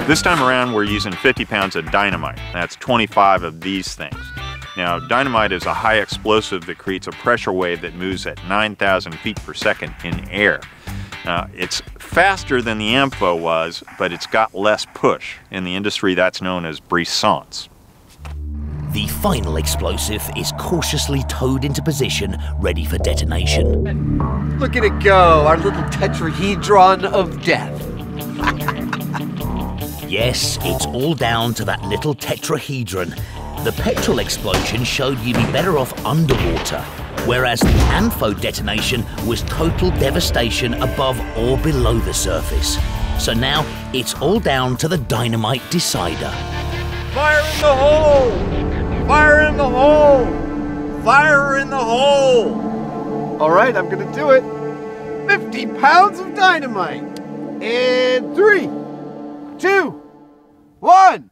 This time around, we're using 50 pounds of dynamite. That's 25 of these things. Now, dynamite is a high explosive that creates a pressure wave that moves at 9,000 feet per second in air. It's faster than the Ampho was, but it's got less push. In the industry, that's known as brisance. The final explosive is cautiously towed into position, ready for detonation. Look at it go, our little tetrahedron of death. Yes, it's all down to that little tetrahedron. The petrol explosion showed you'd be better off underwater, whereas the Ampho detonation was total devastation above or below the surface. So now it's all down to the dynamite decider. Fire in the hole! Fire in the hole! Fire in the hole! All right, I'm gonna do it. 50 pounds of dynamite. And 3, 2, 1.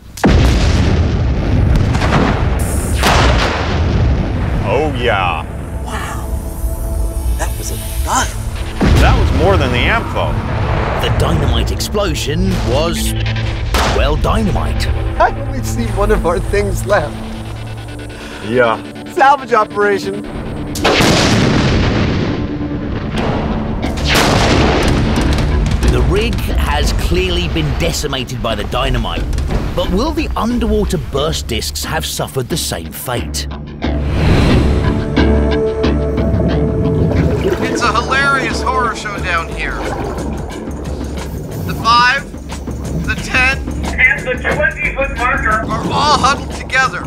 Oh yeah. Wow, that was a gun. That was more than the Ampho. The dynamite explosion was, well, dynamite. I only see one of our things left. Yeah. Salvage operation. The rig has clearly been decimated by the dynamite, but will the underwater burst discs have suffered the same fate? It's a hilarious horror show down here. The 5, the 10, and the 20-foot marker are all huddled together.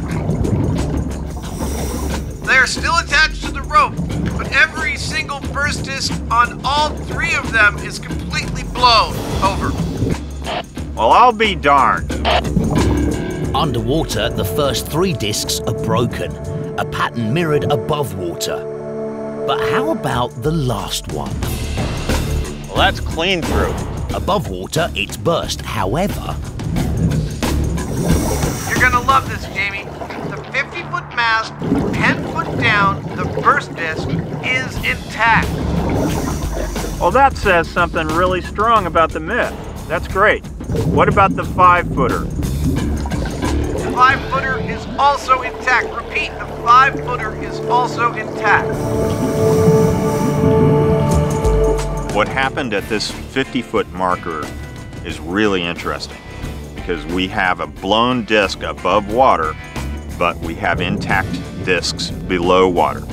They are still attached to the rope, but every single burst disc on all 3 of them is completely blown. Over. Well, I'll be darned. Underwater, the first 3 discs are broken, a pattern mirrored above water. But how about the last one? Well, that's clean through. Above water, it's burst. However... You're gonna love this, Jamie. The 50-foot mast, 10 foot down, the burst disc is intact. Well, that says something really strong about the myth. That's great. What about the 5-footer? The 5-footer is also intact. Repeat, the 5-footer is also intact. What happened at this 50-foot marker is really interesting because we have a blown disc above water, but we have intact discs below water.